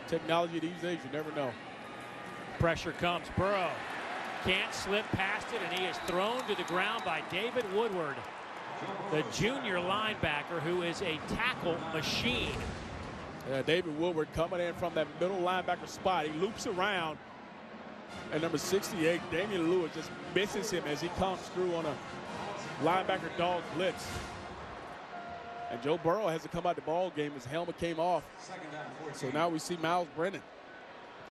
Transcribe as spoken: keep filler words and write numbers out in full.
Technology these days, you never know. Pressure comes. Burrow can't slip past it, and he is thrown to the ground by David Woodward, the junior linebacker who is a tackle machine. Yeah, David Woodward coming in from that middle linebacker spot. He loops around, and number sixty-eight, Damian Lewis, just misses him as he comes through on a linebacker dog blitz. And Joe Burrow has to come out the ball game. His helmet came off. So now we see Miles Brennan